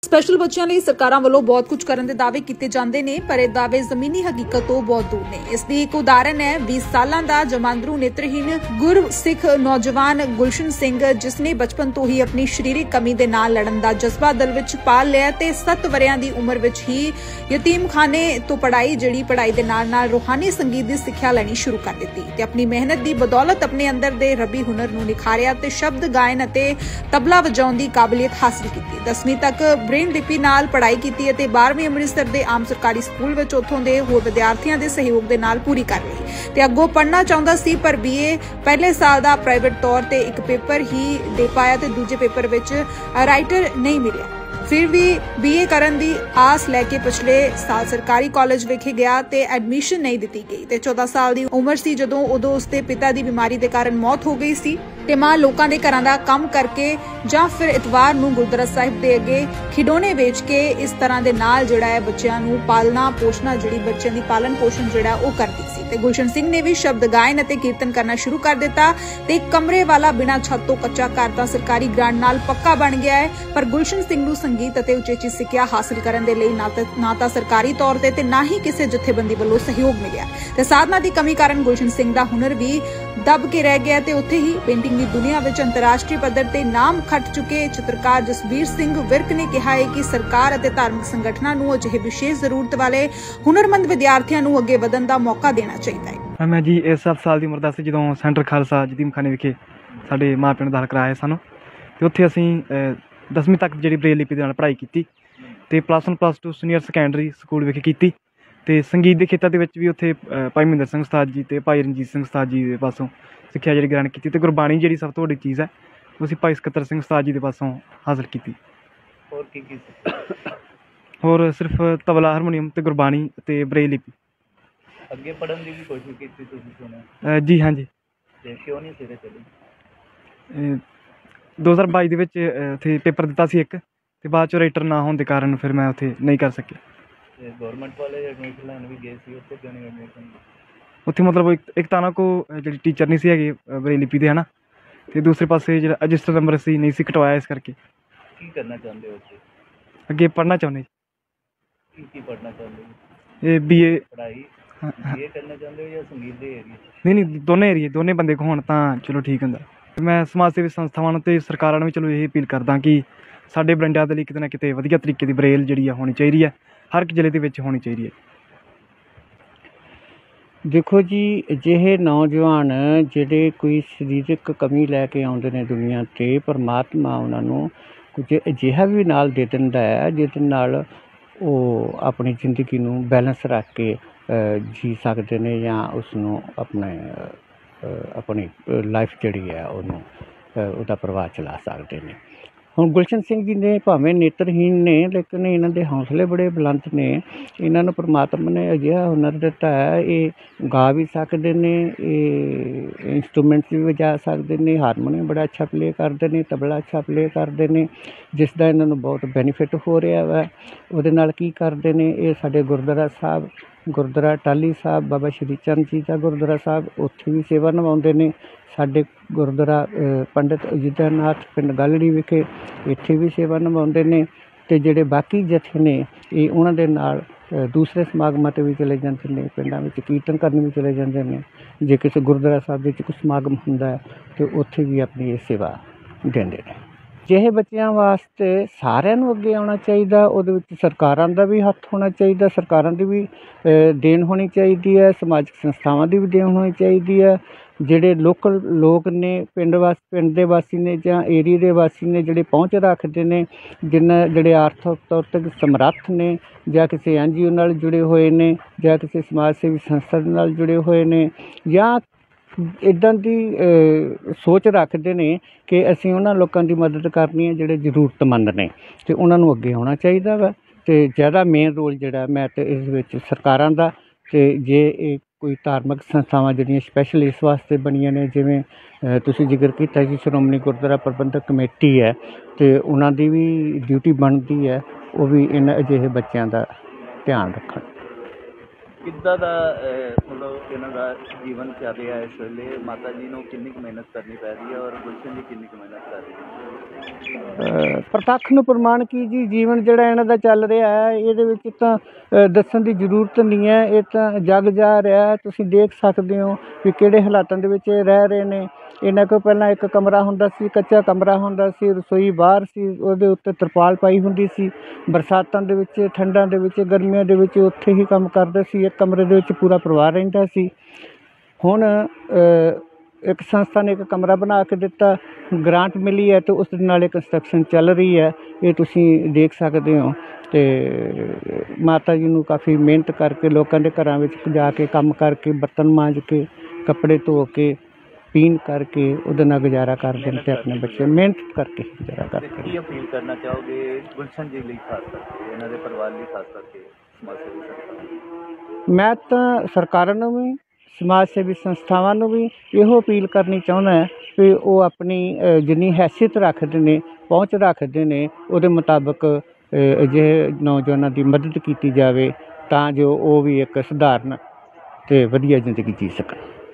Special ਬੱਚਿਆਂ ਲਈ ਸਰਕਾਰਾਂ ਵੱਲੋਂ ਬਹੁਤ ਕੁਝ ਕਰਨ ਦੇ ਦਾਅਵੇ ਕੀਤੇ ਜਾਂਦੇ ਨੇ, ਪਰ ਇਹ ਦਾਅਵੇ ਜ਼ਮੀਨੀ ਹਕੀਕਤ ਤੋਂ ਬਹੁਤ ਦੂਰ ਨੇ। ਇਸ ਦੀ ਇੱਕ ਉਦਾਹਰਨ ਹੈ 20 ਸਾਲਾਂ ਦਾ ਜਮਾਂਦਰੂ ਨੇਤਰਹੀਨ ਗੁਰਸਿੱਖ ਨੌਜਵਾਨ ਗੁਲਸ਼ਨ ਸਿੰਘ, ਜਿਸ ਨੇ ਬਚਪਨ ਤੋਂ ਹੀ ਆਪਣੀ ਸਰੀਰਕ ਕਮੀ ਦੇ ਨਾਲ ਲੜਨ ਦਾ ਜਜ਼ਬਾ ਦਿਲ ਵਿੱਚ ਪਾਲ ਲਿਆ ਤੇ 7 ਵਰਿਆਂ ਦੀ ਉਮਰ ਵਿੱਚ ਹੀ ਯਤੀਮਖਾਨੇ ਤੋਂ ਪੜ੍ਹਾਈ ਦੇ ਨਾਲ ਰੂਹਾਨੀ ਸੰਗੀਤ ਦੀ ਸਿੱਖਿਆ ਲੈਣੀ ਸ਼ੁਰੂ ਕਰ ਦਿੱਤੀ ਤੇ ਆਪਣੀ ਮਿਹਨਤ ਦੀ ਬਦੌਲਤ ਆਪਣੇ ਅੰਦਰ ਦੇ ਰੱਬੀ ਹੁਨਰ ਨੂੰ ਨਿਖਾਰਿਆ ਤੇ ਸ਼ਬਦ ਗਾਇਨ ਅਤੇ ਤਬਲਾ ਵਜਾਉਣ ਦੀ ਕਾਬਲੀਅਤ ਹਾਸਲ ਕੀਤੀ। 10ਵੀਂ ਤੱਕ ਬ੍ਰੇਨ ਲਿਪੀ ਨਾਲ ਪੜ੍ਹਾਈ ਕੀਤੀ ਅਤੇ 12ਵੀਂ ਅੰਮ੍ਰਿਤਸਰ ਦੇ ਆਮ ਸਰਕਾਰੀ ਸਕੂਲ ਵਿੱਚ ਉੱਥੋਂ ਦੇ ਹੋਰ ਵਿਦਿਆਰਥੀਆਂ ਦੇ ਸਹਿਯੋਗ ਦੇ ਨਾਲ ਪੂਰੀ ਕਰ ਲਈ ਤੇ ਅੱਗੋਂ ਪੜ੍ਹਨਾ ਚਾਹੁੰਦਾ ਸੀ, ਪਰ BA ਪਹਿਲੇ ਸਾਲ ਦਾ ਪ੍ਰਾਈਵੇਟ ਤੌਰ ਤੇ ਇੱਕ ਪੇਪਰ ਹੀ ਦੇ ਪਾਇਆ ਤੇ ਦੂਜੇ ਪੇਪਰ ਵਿੱਚ ਰਾਈਟਰ ਨਹੀਂ ਮਿਲਿਆ। ਫਿਰ ਵੀ BA ਕਰਨ ਦੀ ਆਸ ਲੈ ਕੇ ਪਿਛਲੇ ਸਾਲ ਸਰਕਾਰੀ ਕਾਲਜ ਵਿਖੇ ਗਿਆ ਤੇ ਐਡਮਿਸ਼ਨ ਨਹੀਂ ਦਿੱਤੀ ਗਈ ਤੇ 14 ਸਾਲ ਦੀ ਉਮਰ ਸੀ ਜਦੋਂ ਉਦੋਂ ਉਸਦੇ ਪਿਤਾ ਦੀ ਬਿਮਾਰੀ ਦੇ ਕਾਰਨ ਮੌਤ ਹੋ ਗਈ ਸੀ ਤੇ ਮਾਂ ਲੋਕਾਂ ਦੇ ਘਰਾਂ ਦਾ ਕੰਮ ਕਰਕੇ ਜਾਂ ਫਿਰ ਇਤਵਾਰ ਨੂੰ ਗੁਰਦੁਆਰਾ ਸਾਹਿਬ ਦੇ ਅੱਗੇ ਖਿਡੌਣੇ ਵੇਚ ਕੇ ਇਸ ਤਰ੍ਹਾਂ ਦੇ ਨਾਲ ਜਿਹੜਾ ਹੈ ਬੱਚਿਆਂ ਨੂੰ ਪਾਲਣਾ ਪੋਸ਼ਣਾ, ਜਿਹੜੀ ਬੱਚਿਆਂ ਦੀ ਪਾਲਣ ਪੋਸ਼ਣ ਜਿਹੜਾ ਉਹ ਕਰਦੀ ਸੀ ਤੇ ਗੁਲਸ਼ਨ ਸਿੰਘ ਨੇ ਵੀ ਸ਼ਬਦ ਗਾਇਨ ਅਤੇ ਕੀਰਤਨ ਕਰਨਾ ਸ਼ੁਰੂ ਕਰ ਦਿੱਤਾ ਤੇ ਇੱਕ ਕਮਰੇ ਵਾਲਾ ਬਿਨਾਂ ਛੱਤ ਤੋਂ ਕੱਚਾ ਘਰ ਤਾਂ ਸਰਕਾਰੀ ਗ੍ਰਾਂਟ ਨਾਲ ਪੱਕਾ ਬਣ ਗਿਆ ਹੈ। ਪਰ ਗੁਲਸ਼ਨ ਸਿੰਘ ਨੂੰ ਸੰਗੀਤ ਅਤੇ ਉਚੇਚੀ ਸਿੱਖਿਆ ਹਾਸਲ ਕਰਨ ਦੇ ਲਈ ਨਾ ਤਾਂ ਸਰਕਾਰੀ ਤੌਰ ਤੇ ਨਾ ਹੀ ਕਿਸੇ ਜਥੇਬੰਦੀ ਵੱਲੋਂ ਸਹਿਯੋਗ ਮਿਲਿਆ ਤੇ ਸਾਧਨਾ ਦੀ ਕਮੀ ਕਾਰਨ ਗੁਲਸ਼ਨ ਸਿੰਘ ਦਾ ਹੁਨਰ ਵੀ ਦਬ ਕੇ ਰਹਿ ਗਿਆ ਤੇ ਉੱਥੇ ਹੀ ਪੇਂਟਿੰਗ ਦੀ ਦੁਨੀਆ ਵਿੱਚ ਅੰਤਰਰਾਸ਼ਟਰੀ ਪੱਧਰ ਤੇ ਨਾਮ ਖੱਟ ਚੁੱਕੇ ਚਿੱਤਰਕਾਰ ਜਸਵੀਰ ਸਿੰਘ ਵਿਰਕ ਨੇ ਕਿਹਾ ਹੈ ਕਿ ਸਰਕਾਰ ਅਤੇ ਧਾਰਮਿਕ ਸੰਗਠਨਾਂ ਨੂੰ ਅਜਿਹੇ ਵਿਸ਼ੇਸ਼ ਜ਼ਰੂਰਤ ਵਾਲੇ ਹੁਨਰਮੰਦ ਵਿਦਿਆਰਥੀਆਂ ਨੂੰ ਅੱਗੇ ਵਧਣ ਦਾ ਮੌਕਾ ਦੇਣਾ ਚਾਹੀਦਾ ਹੈ। ਮੈਂ ਜੀ ਇਸ 7 ਸਾਲ ਦੀ ਉਮਰ ਦਾ ਸੀ ਜਦੋਂ ਸੈਂਟਰ ਖਾਲਸਾ ਯਤੀਮਖਾਨੇ ਵਿਖੇ ਸਾਡੇ ਮਾਪਿਆਂ ਨੇ ਦਾਖਲ ਕਰਾਇਆ ਸਾਨੂੰ ਤੇ ਉੱਥੇ ਅਸੀਂ 10ਵੀਂ ਤੱਕ ਜਿਹੜੀ ਬ੍ਰੇਲ ਲਿਪੀ ਦੇ ਨਾਲ ਪੜ੍ਹਾਈ ਕੀਤੀ ਤੇ +1 +2 ਸੀਨੀਅਰ ਸੈਕੰਡਰੀ ਸਕੂਲ ਵਿਖੇ ਕੀਤੀ ਤੇ ਸੰਗੀਤ ਦੇ ਖੇਤਰ ਦੇ ਵਿੱਚ ਵੀ ਉੱਥੇ ਭਾਈ ਮਹਿੰਦਰ ਸਿੰਘ ਉਸਤਾਦ ਜੀ ਤੇ ਭਾਈ ਰਣਜੀਤ ਸਿੰਘ ਉਸਤਾਦ ਜੀ ਦੇ ਪਾਸੋਂ ਸਿੱਖਿਆ ਜਿਹੜੀ ਗ੍ਰਹਿਣ ਕੀਤੀ ਤੇ ਗੁਰਬਾਣੀ ਜਿਹੜੀ ਸਭ ਤੋਂ ਵੱਡੀ ਚੀਜ਼ ਹੈ ਉਹ ਅਸੀਂ ਭਾਈ ਸਕੱਤਰ ਸਿੰਘ ਉਸਤਾਦ ਜੀ ਦੇ ਪਾਸੋਂ ਹਾਸਲ ਕੀਤੀ। ਹੋਰ ਕੀ ਹੋਰ ਸਿਰਫ ਤਬਲਾ, ਹਾਰਮੋਨੀਅਮ ਤੇ ਗੁਰਬਾਣੀ ਤੇ ਬ੍ਰੇਲ ਲਿਪੀ। ਅੱਗੇ ਪੜ੍ਹਨ ਦੀ ਵੀ ਕੋਸ਼ਿਸ਼ ਕੀਤੀ ਤੁਸੀਂ ਸੁਣਿਆ? ਜੀ ਹਾਂਜੀ। ਤੇ ਕਿਉਂ ਨਹੀਂ ਸਿਰੇ ਚੜੀ? 2022 ਦੇ ਵਿੱਚ ਉੱਥੇ ਪੇਪਰ ਦਿੱਤਾ ਸੀ ਇੱਕ ਤੇ ਬਾਅਦ 'ਚੋਂ ਰਾਈਟਰ ਨਾ ਹੋਣ ਦੇ ਕਾਰਨ ਫਿਰ ਮੈਂ ਉੱਥੇ ਨਹੀਂ ਕਰ ਸਕਿਆ। ਤੇ ਗਵਰਨਮੈਂਟ ਵਾਲੇ ਐਡਮਿਸ਼ਨ ਲੈਣ ਵੀ ਗਏ ਸੀ, ਉੱਥੇ ਕਿਉਂ ਨਹੀਂ ਐਡਮਿਸ਼ਨ? ਉੱਥੇ ਮਤਲਬ ਇੱਕ ਤਾਂ ਨਾ ਕੋ ਜਿਹੜੀ ਟੀਚਰ ਨਹੀਂ ਸੀ ਹੈਗੇ ਬ੍ਰੇਲ ਲਿਪੀ ਦੇ, ਹੈ ਨਾ, ਅਤੇ ਦੂਸਰੇ ਪਾਸੇ ਜਿਹੜਾ ਰਜਿਸਟਰ ਨੰਬਰ ਸੀ ਨਹੀਂ ਸੀ ਕਟਵਾਇਆ, ਇਸ ਕਰਕੇ। ਕੀ ਕਰਨਾ ਚਾਹੁੰਦੇ ਹੋ ਉੱਥੇ? ਅੱਗੇ ਪੜ੍ਹਨਾ ਚਾਹੁੰਦੇ। ਕੀ ਪੜ੍ਹਨਾ ਚਾਹੁੰਦੇ ਹੋ? ਇਹ BA ਪੜ੍ਹਾਈ BA ਕਰਨਾ ਚਾਹੁੰਦੇ ਹੋ ਜਾਂ ਸੰਗੀਤ ਦੇ ਏਰੀਏ? ਨਹੀਂ, ਦੋਨੇ ਬੰਦੇ ਕੋ ਹੋਣ ਤਾਂ ਚਲੋ ਠੀਕ ਹੁੰਦਾ। ਮੈਂ ਸਮਾਜ ਸੇਵੀ ਸੰਸਥਾਵਾਂ ਨੂੰ ਅਤੇ ਸਰਕਾਰਾਂ ਨੂੰ ਵੀ ਚਲੋ ਇਹ ਅਪੀਲ ਕਰਦਾ ਕਿ ਸਾਡੇ ਬਰਿੰਡਿਆਂ ਦੇ ਲਈ ਕਿਤੇ ਨਾ ਕਿਤੇ ਵਧੀਆ ਤਰੀਕੇ ਦੀ ਬ੍ਰੇਲ ਜਿਹੜੀ ਆ ਹੋਣੀ ਚਾਹੀਦੀ ਹੈ, ਹਰ ਇੱਕ ਜ਼ਿਲ੍ਹੇ ਦੇ ਵਿੱਚ ਹੋਣੀ ਚਾਹੀਦੀ ਹੈ। ਦੇਖੋ ਜੀ, ਅਜਿਹੇ ਨੌਜਵਾਨ ਜਿਹੜੇ ਕੋਈ ਸਰੀਰਕ ਕਮੀ ਲੈ ਕੇ ਆਉਂਦੇ ਨੇ ਦੁਨੀਆ 'ਤੇ, ਪਰਮਾਤਮਾ ਉਹਨਾਂ ਨੂੰ ਕੁਝ ਅਜਿਹਾ ਵੀ ਨਾਲ ਦੇ ਦਿੰਦਾ ਹੈ ਜਿਹਦੇ ਨਾਲ ਉਹ ਆਪਣੀ ਜ਼ਿੰਦਗੀ ਨੂੰ ਬੈਲੈਂਸ ਰੱਖ ਕੇ ਜੀ ਸਕਦੇ ਨੇ ਜਾਂ ਉਸਨੂੰ ਆਪਣੀ ਲਾਈਫ ਜਿਹੜੀ ਹੈ ਉਹਨੂੰ ਉਹਦਾ ਪ੍ਰਵਾਹ ਚਲਾ ਸਕਦੇ ਨੇ। ਹੁਣ ਗੁਲਸ਼ਨ ਸਿੰਘ ਜੀ ਨੇ ਭਾਵੇਂ ਨੇਤਰਹੀਨ ਨੇ, ਲੇਕਿਨ ਇਹਨਾਂ ਦੇ ਹੌਸਲੇ ਬੜੇ ਬੁਲੰਦ ਨੇ। ਇਹਨਾਂ ਨੂੰ ਪਰਮਾਤਮਾ ਨੇ ਅਜਿਹਾ ਹੁਨਰ ਦਿੱਤਾ ਹੈ, ਇਹ ਗਾ ਵੀ ਸਕਦੇ ਨੇ, ਇਹ ਇੰਸਟਰੂਮੈਂਟਸ ਵੀ ਵਜਾ ਸਕਦੇ ਨੇ, ਹਾਰਮੋਨੀਅਮ ਬੜਾ ਅੱਛਾ ਪਲੇ ਕਰਦੇ ਨੇ, ਤਬਲਾ ਅੱਛਾ ਪਲੇ ਕਰਦੇ ਨੇ, ਜਿਸ ਦਾ ਇਹਨਾਂ ਨੂੰ ਬਹੁਤ ਬੈਨੀਫਿਟ ਹੋ ਰਿਹਾ ਵਾ। ਉਹਦੇ ਨਾਲ ਕੀ ਕਰਦੇ ਨੇ, ਇਹ ਸਾਡੇ ਗੁਰਦੁਆਰਾ ਸਾਹਿਬ, ਗੁਰਦੁਆਰਾ ਟਾਹਲੀ ਸਾਹਿਬ, ਬਾਬਾ ਸ਼੍ਰੀ ਚੰਦ ਜੀ ਦਾ ਗੁਰਦੁਆਰਾ ਸਾਹਿਬ, ਉੱਥੇ ਵੀ ਸੇਵਾ ਨਿਭਾਉਂਦੇ ਨੇ। ਸਾਡੇ ਗੁਰਦੁਆਰਾ ਪੰਡਿਤ ਅਯੁੱਧਿਆ ਨਾਥ ਪਿੰਡ ਗਾਲੜੀ ਵਿਖੇ ਇੱਥੇ ਵੀ ਸੇਵਾ ਨਿਭਾਉਂਦੇ ਨੇ ਅਤੇ ਜਿਹੜੇ ਬਾਕੀ ਜਥੇ ਨੇ ਇਹ ਉਹਨਾਂ ਦੇ ਨਾਲ ਦੂਸਰੇ ਸਮਾਗਮਾਂ 'ਤੇ ਵੀ ਚਲੇ ਜਾਂਦੇ ਨੇ, ਪਿੰਡਾਂ ਵਿੱਚ ਕੀਰਤਨ ਕਰਨ ਵੀ ਚਲੇ ਜਾਂਦੇ ਨੇ। ਜੇ ਕਿਸੇ ਗੁਰਦੁਆਰਾ ਸਾਹਿਬ ਵਿੱਚ ਕੋਈ ਸਮਾਗਮ ਹੁੰਦਾ ਹੈ ਤਾਂ ਉੱਥੇ ਵੀ ਆਪਣੀ ਇਹ ਸੇਵਾ ਦਿੰਦੇ ਨੇ। ਅਜਿਹੇ ਬੱਚਿਆਂ ਵਾਸਤੇ ਸਾਰਿਆਂ ਨੂੰ ਅੱਗੇ ਆਉਣਾ ਚਾਹੀਦਾ, ਉਹਦੇ ਵਿੱਚ ਸਰਕਾਰਾਂ ਦਾ ਵੀ ਹੱਥ ਹੋਣਾ ਚਾਹੀਦਾ, ਸਰਕਾਰਾਂ ਦੀ ਵੀ ਦੇਣ ਹੋਣੀ ਚਾਹੀਦੀ ਹੈ, ਸਮਾਜਿਕ ਸੰਸਥਾਵਾਂ ਦੀ ਵੀ ਦੇਣ ਹੋਣੀ ਚਾਹੀਦੀ ਹੈ। ਜਿਹੜੇ ਲੋਕਲ ਲੋਕ ਨੇ, ਪਿੰਡ ਦੇ ਵਾਸੀ ਨੇ ਜਾਂ ਏਰੀਏ ਦੇ ਵਾਸੀ ਨੇ, ਜਿਹੜੇ ਪਹੁੰਚ ਰੱਖਦੇ ਨੇ, ਜਿਹੜੇ ਆਰਥਿਕ ਤੌਰ 'ਤੇ ਸਮਰੱਥ ਨੇ ਜਾਂ ਕਿਸੇ NGO ਨਾਲ ਜੁੜੇ ਹੋਏ ਨੇ ਜਾਂ ਕਿਸੇ ਸਮਾਜ ਸੇਵੀ ਸੰਸਥਾ ਦੇ ਨਾਲ ਜੁੜੇ ਹੋਏ ਨੇ ਜਾਂ ਇੱਦਾਂ ਦੀ ਸੋਚ ਰੱਖਦੇ ਨੇ ਕਿ ਅਸੀਂ ਉਹਨਾਂ ਲੋਕਾਂ ਦੀ ਮਦਦ ਕਰਨੀ ਹੈ ਜਿਹੜੇ ਜ਼ਰੂਰਤਮੰਦ ਨੇ, ਅਤੇ ਉਹਨਾਂ ਨੂੰ ਅੱਗੇ ਆਉਣਾ ਚਾਹੀਦਾ ਵਾ। ਅਤੇ ਜ਼ਿਆਦਾ ਮੇਨ ਰੋਲ ਜਿਹੜਾ ਮੈਂ ਤਾਂ ਇਸ ਵਿੱਚ ਸਰਕਾਰਾਂ ਦਾ, ਅਤੇ ਜੇ ਇਹ ਕੋਈ ਧਾਰਮਿਕ ਸੰਸਥਾਵਾਂ ਜਿਹੜੀਆਂ ਸਪੈਸ਼ਲ ਇਸ ਵਾਸਤੇ ਬਣੀਆਂ ਨੇ, ਜਿਵੇਂ ਤੁਸੀਂ ਜ਼ਿਕਰ ਕੀਤਾ ਜੀ ਸ਼੍ਰੋਮਣੀ ਗੁਰਦੁਆਰਾ ਪ੍ਰਬੰਧਕ ਕਮੇਟੀ ਹੈ, ਅਤੇ ਉਹਨਾਂ ਦੀ ਵੀ ਡਿਊਟੀ ਬਣਦੀ ਹੈ ਉਹ ਵੀ ਇਹਨਾਂ ਅਜਿਹੇ ਬੱਚਿਆਂ ਦਾ ਧਿਆਨ ਰੱਖਣ। ਕਿੱਦਾਂ ਦਾ ਮਤਲਬ ਇਹਨਾਂ ਦਾ ਜੀਵਨ ਚੱਲ ਰਿਹਾ ਇਸ ਵੇਲੇ? ਮਾਤਾ ਜੀ ਨੂੰ ਕਿੰਨੀ ਕੁ ਮਿਹਨਤ ਕਰਨੀ ਪੈ ਰਹੀ ਹੈ ਔਰ ਗੁਲਸ਼ਨ ਜੀ ਕਿੰਨੀ ਕੁ ਮਿਹਨਤ ਕਰ ਰਹੀ ਹੈ? ਪ੍ਰਤੱਖ ਨੂੰ ਪ੍ਰਮਾਣ ਕੀ ਜੀ, ਜੀਵਨ ਜਿਹੜਾ ਇਹਨਾਂ ਦਾ ਚੱਲ ਰਿਹਾ ਹੈ ਇਹਦੇ ਵਿੱਚ ਤਾਂ ਦੱਸਣ ਦੀ ਜ਼ਰੂਰਤ ਨਹੀਂ ਹੈ, ਇਹ ਤਾਂ ਜਗ ਜਾ ਰਿਹਾ ਹੈ। ਤੁਸੀਂ ਦੇਖ ਸਕਦੇ ਹੋ ਵੀ ਕਿਹੜੇ ਹਾਲਾਤਾਂ ਦੇ ਵਿੱਚ ਇਹ ਰਹਿ ਰਹੇ ਨੇ। ਇਹਨਾਂ ਕੋਲ ਪਹਿਲਾਂ ਇੱਕ ਕਮਰਾ ਹੁੰਦਾ ਸੀ, ਕੱਚਾ ਕਮਰਾ ਹੁੰਦਾ ਸੀ, ਰਸੋਈ ਬਾਹਰ ਸੀ, ਉਹਦੇ ਉੱਤੇ ਤਰਪਾਲ ਪਾਈ ਹੁੰਦੀ ਸੀ। ਬਰਸਾਤਾਂ ਦੇ ਵਿੱਚ, ਠੰਡਾਂ ਦੇ ਵਿੱਚ, ਗਰਮੀਆਂ ਦੇ ਵਿੱਚ ਉੱਥੇ ਹੀ ਕੰਮ ਕਰਦੇ ਸੀ। ਇੱਕ ਕਮਰੇ ਦੇ ਵਿੱਚ ਪੂਰਾ ਪਰਿਵਾਰ ਰਹਿੰਦਾ ਸੀ। ਹੁਣ ਇੱਕ ਸੰਸਥਾ ਨੇ ਇੱਕ ਕਮਰਾ ਬਣਾ ਕੇ ਦਿੱਤਾ, ਗ੍ਰਾਂਟ ਮਿਲੀ ਹੈ ਅਤੇ ਉਸ ਦੇ ਨਾਲ ਇਹ ਕੰਸਟਰਕਸ਼ਨ ਚੱਲ ਰਹੀ ਹੈ, ਇਹ ਤੁਸੀਂ ਦੇਖ ਸਕਦੇ ਹੋ। ਅਤੇ ਮਾਤਾ ਜੀ ਨੂੰ ਕਾਫੀ ਮਿਹਨਤ ਕਰਕੇ, ਲੋਕਾਂ ਦੇ ਘਰਾਂ ਵਿੱਚ ਜਾ ਕੇ ਕੰਮ ਕਰਕੇ, ਬਰਤਨ ਮਾਂਜ ਕੇ, ਕੱਪੜੇ ਧੋ ਕੇ, ਪੀਣ ਕਰਕੇ ਉਹਦੇ ਨਾਲ ਗੁਜ਼ਾਰਾ ਕਰਦੇ ਨੇ ਅਤੇ ਆਪਣੇ ਬੱਚੇ ਮਿਹਨਤ ਕਰਕੇ ਗੁਜ਼ਾਰਾ ਕਰਦੇ ਨੇ। ਕੀ ਅਪੀਲ ਕਰਨਾ ਚਾਹੋਗੇ ਗੁਲਸ਼ਨ ਜੀ ਲਈ, ਖਾਸ ਕਰਕੇ ਇਹਨਾਂ ਦੇ ਪਰਿਵਾਰ ਲਈ, ਖਾਸ ਕਰਕੇ ਸਮਾਜ ਸੇਵੀ ਸੰਸਥਾਵਾਂ? ਮੈਂ ਤਾਂ ਸਰਕਾਰਾਂ ਨੂੰ ਵੀ, ਸਮਾਜ ਸੇਵੀ ਸੰਸਥਾਵਾਂ ਨੂੰ ਵੀ ਇਹੋ ਅਪੀਲ ਕਰਨੀ ਚਾਹੁੰਦਾ ਹੈ ਵੀ ਉਹ ਆਪਣੀ ਜਿੰਨੀ ਹੈਸੀਅਤ ਰੱਖਦੇ ਨੇ, ਪਹੁੰਚ ਰੱਖਦੇ ਨੇ, ਉਹਦੇ ਮੁਤਾਬਕ ਅਜਿਹੇ ਨੌਜਵਾਨਾਂ ਦੀ ਮਦਦ ਕੀਤੀ ਜਾਵੇ ਤਾਂ ਜੋ ਉਹ ਵੀ ਇੱਕ ਸਧਾਰਨ ਅਤੇ ਵਧੀਆ ਜ਼ਿੰਦਗੀ ਜੀ ਸਕਣ।